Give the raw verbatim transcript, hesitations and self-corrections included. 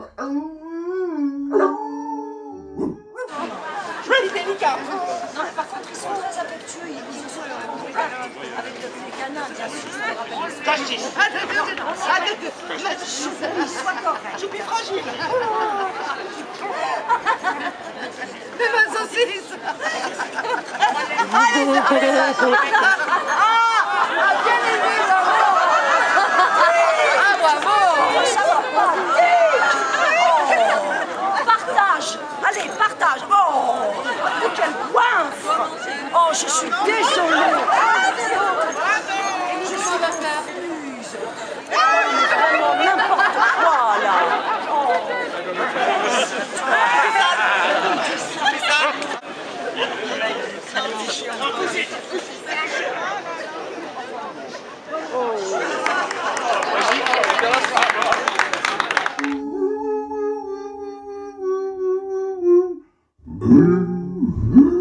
C'est délicat. Non, mais par contre, ils sont très affectueux. Ils ils sont en contact avec les canins, bien sûr. Je me rappelle. Caché. Sois correct. Choupi fragile. Mais ma saucisse. Allez, allez, ah, bien aimé, bravo. Ah, bravo. Ça va pas. Partage. Allez, partage. Oh, quel goinfre. Oh, je suis désolée. Je suis confuse. Vraiment n'importe quoi, là. Boo.